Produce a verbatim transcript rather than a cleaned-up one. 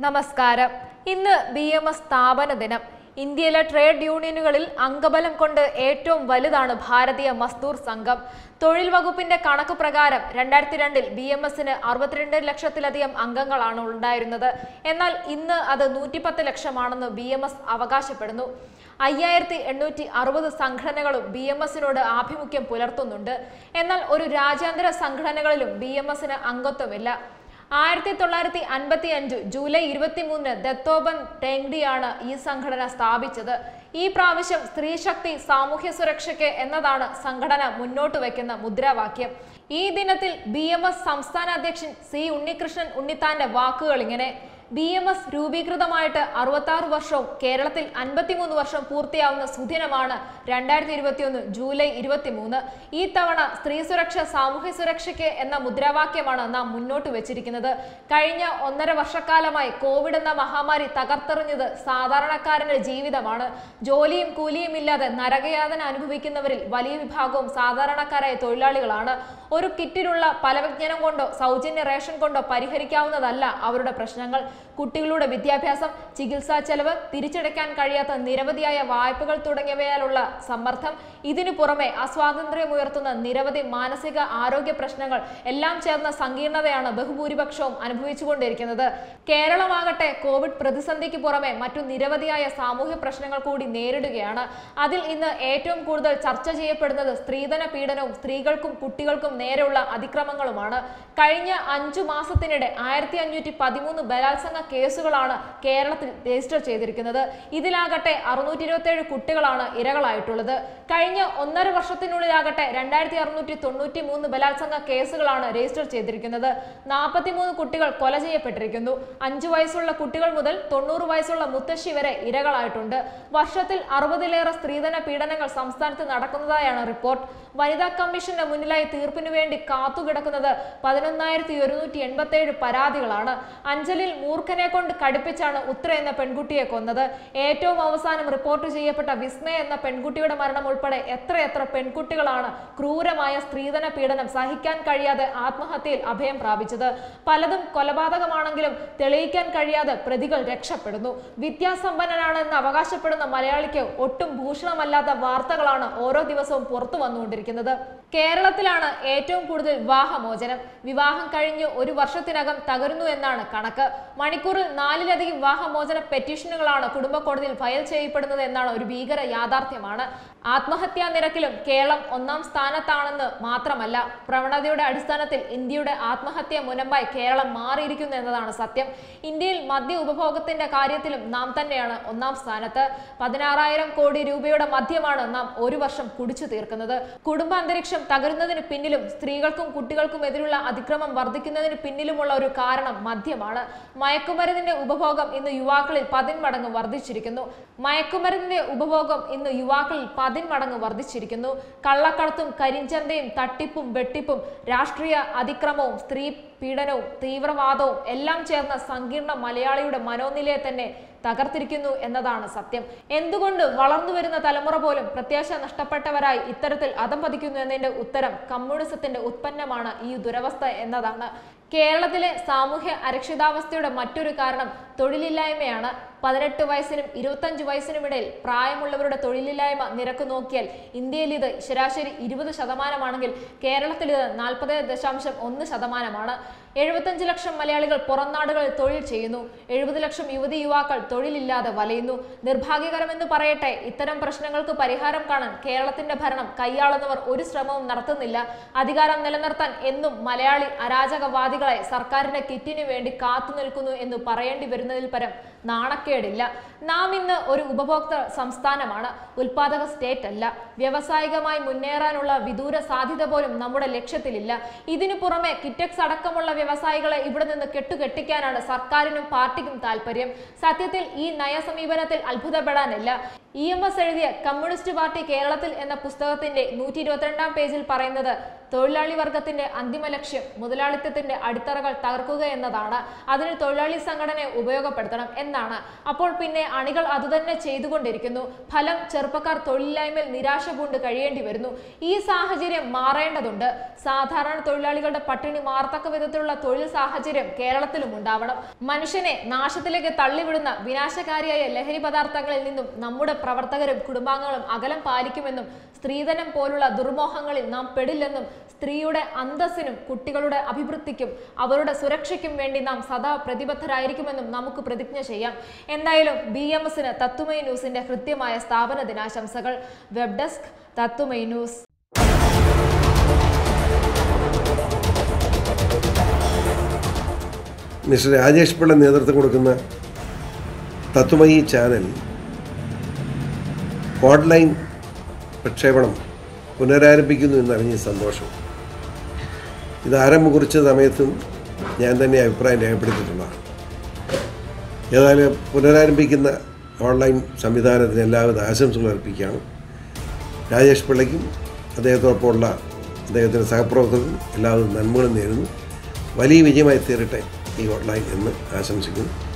നമസ്കാരം. ഇന്ന് B M S സ്ഥാപന ദിനം. ഇന്ത്യയിലെ ട്രേഡ് യൂണിയനുകളിൽ അംഗബലം കൊണ്ട് ഏറ്റവും വലുതാണ് ഭാരതീയ മസ്ദൂർ സംഘം. തൊഴിൽ വകുപ്പിന്റെ കണക്ക് പ്രകാരം രണ്ടായിരത്തി രണ്ടിൽ ബി എം എസിന് അറുപത്തിരണ്ട് ലക്ഷത്തിലധികം അംഗങ്ങളാണ് ഉണ്ടായിരുന്നത്. എന്നാൽ ഇന്ന് അത് നൂറ്റിപ്പത്ത് ലക്ഷമാണെന്ന് ബി എം എസ് അവകാശപ്പെടുന്നു. അയ്യായിരത്തി എണ്ണൂറ്റി അറുപത് സംഘടനകളും ബി എം എസിനോട് ആഭിമുഖ്യം പുലർത്തുന്നുണ്ട്. എന്നാൽ ഒരു രാജ്യാന്തര സംഘടനകളിലും ബി എം എസിന് അംഗത്വമില്ല. ആയിരത്തി തൊള്ളായിരത്തി അൻപത്തി അഞ്ച് ജൂലൈ ഇരുപത്തി മൂന്നിന് ദത്തോബൻ ടെങ്ഡിയാണ് ഈ സംഘടന സ്ഥാപിച്ചത്. ഈ പ്രാവശ്യം സ്ത്രീശക്തി സാമൂഹ്യ സുരക്ഷയ്ക്ക് എന്നതാണ് സംഘടന മുന്നോട്ട് വയ്ക്കുന്ന മുദ്രാവാക്യം. ഈ ദിനത്തിൽ ബി എം എസ് സംസ്ഥാന അധ്യക്ഷൻ സി ഉണ്ണികൃഷ്ണൻ ഉണ്ണിത്താന്റെ വാക്കുകൾ ഇങ്ങനെ: ബി എം എസ് രൂപീകൃതമായിട്ട് അറുപത്തി ആറ് വർഷവും കേരളത്തിൽ അൻപത്തിമൂന്ന് വർഷം പൂർത്തിയാവുന്ന സുദിനമാണ് രണ്ടായിരത്തി ഇരുപത്തി ഒന്ന് ജൂലൈ ഇരുപത്തി മൂന്ന്. ഈ തവണ സ്ത്രീ സുരക്ഷ സാമൂഹ്യ സുരക്ഷയ്ക്ക് എന്ന മുദ്രാവാക്യമാണ് നാം മുന്നോട്ട് വെച്ചിരിക്കുന്നത്. കഴിഞ്ഞ ഒന്നര വർഷക്കാലമായി കോവിഡ് എന്ന മഹാമാരി തകർത്തെറിഞ്ഞത് സാധാരണക്കാരന്റെ ജീവിതമാണ്. ജോലിയും കൂലിയും ഇല്ലാതെ നരകയാതന അനുഭവിക്കുന്നവരിൽ വലിയ വിഭാഗവും സാധാരണക്കാരായ തൊഴിലാളികളാണ്. ഒരു കിറ്റിലുള്ള പലവ്യഞ്ജനം കൊണ്ടോ സൗജന്യ റേഷൻ കൊണ്ടോ പരിഹരിക്കാവുന്നതല്ല അവരുടെ പ്രശ്നങ്ങൾ. കുട്ടികളുടെ വിദ്യാഭ്യാസം, ചികിത്സാ ചെലവ്, തിരിച്ചടയ്ക്കാൻ കഴിയാത്ത നിരവധിയായ വായ്പകൾ തുടങ്ങിയവയാലുള്ള സമ്മർദ്ദം, ഇതിനു പുറമെ അസ്വാതന്ത്ര്യമുയർത്തുന്ന നിരവധി മാനസിക ആരോഗ്യ പ്രശ്നങ്ങൾ എല്ലാം ചേർന്ന സങ്കീർണതയാണ് ബഹുഭൂരിപക്ഷവും അനുഭവിച്ചുകൊണ്ടിരിക്കുന്നത്. കേരളമാകട്ടെ കോവിഡ് പ്രതിസന്ധിക്ക് പുറമെ മറ്റു നിരവധിയായ സാമൂഹ്യ പ്രശ്നങ്ങൾ കൂടി നേരിടുകയാണ്. അതിൽ ഇന്ന് ഏറ്റവും കൂടുതൽ ചർച്ച ചെയ്യപ്പെടുന്നത് സ്ത്രീധന പീഡനവും സ്ത്രീകൾക്കും കുട്ടികൾക്കും നേരെയുള്ള അതിക്രമങ്ങളുമാണ്. കഴിഞ്ഞ അഞ്ചു മാസത്തിനിടെ ആയിരത്തി അഞ്ഞൂറ്റി പതിമൂന്ന് ബലാത്സംഗ കേസുകളാണ് കേരളത്തിൽ രജിസ്റ്റർ ചെയ്തിരിക്കുന്നത്. ഇതിലാകട്ടെ അറുന്നൂറ്റി ഇരുപത്തി ഏഴ് കുട്ടികളാണ് ഇരകളായിട്ടുള്ളത്. കഴിഞ്ഞ ഒന്നര വർഷത്തിനുള്ളിലാകട്ടെ രണ്ടായിരത്തി അറുന്നൂറ്റി തൊണ്ണൂറ്റി മൂന്ന് ബലാത്സംഗ കേസുകളാണ് രജിസ്റ്റർ ചെയ്തിരിക്കുന്നത്. നാൽപ്പത്തിമൂന്ന് കുട്ടികൾ കൊല ചെയ്യപ്പെട്ടിരിക്കുന്നു. അഞ്ചു വയസ്സുള്ള കുട്ടികൾ മുതൽ തൊണ്ണൂറ് വയസ്സുള്ള മുത്തശ്ശി വരെ ഇരകളായിട്ടുണ്ട്. വർഷത്തിൽ അറുപതിലേറെ സ്ത്രീധന പീഡനങ്ങൾ സംസ്ഥാനത്ത് നടക്കുന്നതായാണ് റിപ്പോർട്ട്. വനിതാ കമ്മീഷന്റെ മുന്നിലായി തീർപ്പിനു വേണ്ടി കാത്തുകിടക്കുന്നത് പതിനൊന്നായിരത്തി ഒരുന്നൂറ്റി എൺപത്തി ഏഴ് പരാതികളാണ്. അഞ്ചലിൽ മൂർഖനെ കൊണ്ട് കടുപ്പിച്ചാണ് ഉത്ര എന്ന പെൺകുട്ടിയെ കൊന്നത്. ഏറ്റവും അവസാനം റിപ്പോർട്ട് ചെയ്യപ്പെട്ട വിസ്മയ എന്ന പെൺകുട്ടിയുടെ മരണം ഉൾപ്പെടെ എത്രയെത്ര പെൺകുട്ടികളാണ് ക്രൂരമായ സ്ത്രീധന പീഡനം സഹിക്കാൻ കഴിയാതെ ആത്മഹത്യയിൽ അഭയം പ്രാപിച്ചത്. പലതും കൊലപാതകമാണെങ്കിലും തെളിയിക്കാൻ കഴിയാതെ പ്രതികൾ രക്ഷപ്പെടുന്നു. വിദ്യാസമ്പന്നനാണ് എന്ന് അവകാശപ്പെടുന്ന മലയാളിക്ക് ഒട്ടും ഭൂഷണമല്ലാത്ത വാർത്തകളാണ് ഓരോ ദിവസവും പുറത്തു വന്നുകൊണ്ടിരിക്കുന്നത്. കേരളത്തിലാണ് ഏറ്റവും കൂടുതൽ വിവാഹമോചനം. വിവാഹം കഴിഞ്ഞ് ഒരു വർഷത്തിനകം തകരുന്നു എന്നാണ് കണക്ക്. മണിക്കൂറിൽ നാലിലധികം വിവാഹമോചന പെറ്റീഷനുകളാണ് കുടുംബ കോടതിയിൽ ഫയൽ ചെയ്യപ്പെടുന്നത് എന്നാണ് ഒരു ഭീകര യാഥാർത്ഥ്യമാണ്. ആത്മഹത്യാ നിരക്കിലും കേരളം ഒന്നാം സ്ഥാനത്താണെന്ന് മാത്രമല്ല, പ്രവണതയുടെ അടിസ്ഥാനത്തിൽ ഇന്ത്യയുടെ ആത്മഹത്യാ മുനമ്പായി കേരളം മാറിയിരിക്കുന്നു എന്നതാണ് സത്യം. ഇന്ത്യയിൽ മദ്യ ഉപഭോഗത്തിന്റെ കാര്യത്തിലും നാം തന്നെയാണ് ഒന്നാം സ്ഥാനത്ത്. പതിനാറായിരം കോടി രൂപയുടെ മദ്യമാണ് നാം ഒരു വർഷം കുടിച്ചു തീർക്കുന്നത്. കുടുംബ അന്തരീക്ഷം തകരുന്നതിന് പിന്നിലും സ്ത്രീകൾക്കും കുട്ടികൾക്കും എതിരുള്ള അതിക്രമം വർദ്ധിക്കുന്നതിന് പിന്നിലുമുള്ള ഒരു കാരണം മദ്യമാണ്. മയക്കുമരുന്നിന്റെ ഉപഭോഗം ഇന്ന് യുവാക്കളിൽ പതിന്മടങ്ങ് വർദ്ധിച്ചിരിക്കുന്നു. മയക്കുമരുന്നിന്റെ ഉപഭോഗം ഇന്ന് യുവാക്കളിൽ പതിന്മടങ്ങ് വർദ്ധിച്ചിരിക്കുന്നു. കള്ളക്കടത്തും കരിഞ്ചന്തയും തട്ടിപ്പും വെട്ടിപ്പും രാഷ്ട്രീയ അതിക്രമവും സ്ത്രീ പീഡനവും തീവ്രവാദവും എല്ലാം ചേർന്ന സങ്കീർണ മലയാളിയുടെ മനോനിലയെ തന്നെ തകർത്തിരിക്കുന്നു എന്നതാണ് സത്യം. എന്തുകൊണ്ട് വളർന്നു വരുന്ന തലമുറ പോലും പ്രത്യാശ നഷ്ടപ്പെട്ടവരായി ഇത്തരത്തിൽ അധംപതിക്കുന്നു എന്നതിന്റെ ഉത്തരം കമ്മ്യൂണിസത്തിന്റെ ഉത്പന്നമാണ് ഈ ദുരവസ്ഥ എന്നതാണ്. കേരളത്തിലെ സാമൂഹ്യ അരക്ഷിതാവസ്ഥയുടെ മറ്റൊരു കാരണം തൊഴിലില്ലായ്മയാണ്. പതിനെട്ട് വയസ്സിനും ഇരുപത്തഞ്ച് വയസ്സിനുമിടയിൽ പ്രായമുള്ളവരുടെ തൊഴിലില്ലായ്മ നിരക്ക് നോക്കിയാൽ ഇന്ത്യയിൽ ഇത് ശരാശരി ഇരുപത് ശതമാനമാണെങ്കിൽ കേരളത്തിൽ ഇത് നാൽപ്പത് ദശാംശം ഒന്ന് ശതമാനമാണ്. എഴുപത്തഞ്ച് ലക്ഷം മലയാളികൾ പുറം നാടുകളിൽ തൊഴിൽ ചെയ്യുന്നു. എഴുപത് ലക്ഷം യുവതി യുവാക്കൾ തൊഴിലില്ലാതെ വലയുന്നു. നിർഭാഗ്യകരമെന്ന് പറയട്ടെ, ഇത്തരം പ്രശ്നങ്ങൾക്ക് പരിഹാരം കാണാൻ കേരളത്തിന്റെ ഭരണം കൈയാളുന്നവർ ഒരു ശ്രമവും നടത്തുന്നില്ല. അധികാരം നിലനിർത്താൻ എന്നും മലയാളി അരാജകവാദികളെ സർക്കാരിന്റെ കിറ്റിനു വേണ്ടി കാത്തു നിൽക്കുന്നു എന്ന് പറയേണ്ടി വരുന്നതിൽ പരം നാണക്കേടില്ല. നാം ഇന്ന് ഒരു ഉപഭോക്തൃ സംസ്ഥാനമാണ്, ഉൽപാദക സ്റ്റേറ്റ് അല്ല. വ്യാവസായികമായി മുന്നേറാനുള്ള വിദൂര സാധ്യത പോലും നമ്മുടെ ലക്ഷ്യത്തിലില്ല. ഇതിനു പുറമെ കിറ്റക്സ് അടക്കമുള്ള വ്യവസായികളെ ഇവിടെ നിന്ന് കെട്ടുകെട്ടിക്കാനാണ് സർക്കാരിനും പാർട്ടിക്കും താല്പര്യം. സത്യത്തിൽ ഈ നയസമീപനത്തിൽ അത്ഭുതപ്പെടാനില്ല. ഇ എം എസ് എഴുതിയ കമ്മ്യൂണിസ്റ്റ് പാർട്ടി കേരളത്തിൽ എന്ന പുസ്തകത്തിന്റെ നൂറ്റി ഇരുപത്തിരണ്ടാം പേജിൽ പറയുന്നത് തൊഴിലാളി വർഗത്തിന്റെ അന്തിമ ലക്ഷ്യം മുതലാളിത്തത്തിന്റെ അടിത്തറകൾ തകർക്കുക എന്നതാണ്. അതിന് തൊഴിലാളി സംഘടനയെ ഉപയോഗപ്പെടുത്തണം എന്നാണ്. അപ്പോൾ പിന്നെ അണികൾ അതുതന്നെ ചെയ്തുകൊണ്ടിരിക്കുന്നു. ഫലം ചെറുപ്പക്കാർ തൊഴിലില്ലായ്മയിൽ നിരാശ പൂണ്ട് കഴിയേണ്ടി വരുന്നു. ഈ സാഹചര്യം മാറേണ്ടതുണ്ട്. സാധാരണ തൊഴിലാളികളുടെ പട്ടിണി മാറത്തക്ക വിധത്തിലുള്ള തൊഴിൽ സാഹചര്യം കേരളത്തിലും ഉണ്ടാവണം. മനുഷ്യനെ നാശത്തിലേക്ക് തള്ളിവിടുന്ന വിനാശകാരിയായ ലഹരി പദാർത്ഥങ്ങളിൽ നിന്നും നമ്മുടെ പ്രവർത്തകരും കുടുംബാംഗങ്ങളും അകലം പാലിക്കുമെന്നും സ്ത്രീധനം പോലുള്ള ദുർമോഹങ്ങളിൽ നാം പെടില്ലെന്നും സ്ത്രീയുടെ അന്തസ്സിനും കുട്ടികളുടെ അഭിവൃദ്ധിക്കും അവരുടെ സുരക്ഷയ്ക്കും വേണ്ടി നാം സദാ പ്രതിബദ്ധരായിരിക്കുമെന്നും നമുക്ക് പ്രതിജ്ഞ ചെയ്യാം. എന്തായാലും ബി എം എസിന് തത്വമയി ന്യൂസിന്റെ കൃത്യമായ സ്ഥാപന ദിനാശംസകൾ. Web desk Tatvamayi news. Mister Rajesh Pillai നേതൃത്വം കൊടുക്കുന്ന തത്വമയി ചാനൽ ഓൺലൈൻ പ്രക്ഷേപണം പുനരാരംഭിക്കുന്നു എന്നറിഞ്ഞ സന്തോഷം. ഇത് ആരംഭം കുറിച്ച സമയത്തും ഞാൻ തന്നെ അഭിപ്രായം രേഖപ്പെടുത്തിയിട്ടുള്ളതാണ്. ഏതായാലും പുനരാരംഭിക്കുന്ന ഓൺലൈൻ സംവിധാനത്തിന് എല്ലാവിധ ആശംസകൾ അർപ്പിക്കുകയാണ്. രാജേഷ് പിള്ളയ്ക്കും അദ്ദേഹത്തോടൊപ്പമുള്ള അദ്ദേഹത്തിൻ്റെ സഹപ്രവർത്തകർക്കും എല്ലാവിധ നന്മകളും നേരുന്നു. വലിയ വിജയമായി തീരട്ടെ ഈ ഓൺലൈൻ എന്ന് ആശംസിക്കുന്നു.